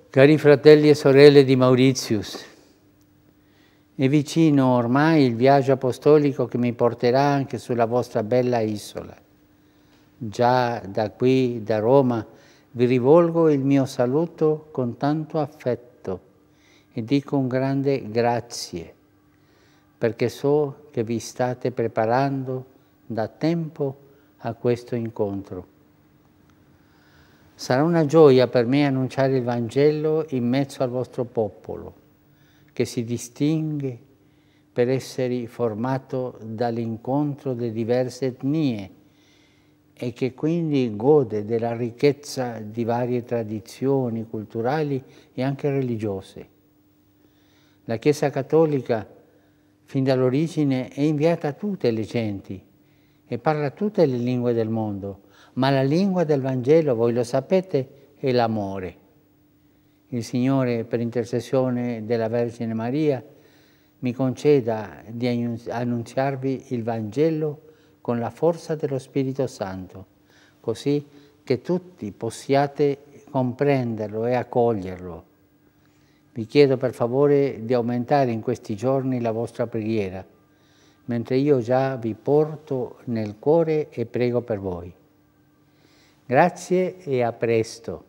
Cari fratelli e sorelle di Mauritius, è vicino ormai il viaggio apostolico che mi porterà anche sulla vostra bella isola. Già da qui, da Roma, vi rivolgo il mio saluto con tanto affetto e dico un grande grazie, perché so che vi state preparando da tempo a questo incontro. Sarà una gioia per me annunciare il Vangelo in mezzo al vostro popolo, che si distingue per essere formato dall'incontro di diverse etnie e che quindi gode della ricchezza di varie tradizioni culturali e anche religiose. La Chiesa Cattolica, fin dall'origine, è inviata a tutte le genti e parla tutte le lingue del mondo, ma la lingua del Vangelo, voi lo sapete, è l'amore. Il Signore, per intercessione della Vergine Maria, mi conceda di annunziarvi il Vangelo con la forza dello Spirito Santo, così che tutti possiate comprenderlo e accoglierlo. Vi chiedo per favore di aumentare in questi giorni la vostra preghiera, mentre io già vi porto nel cuore e prego per voi. Grazie e a presto.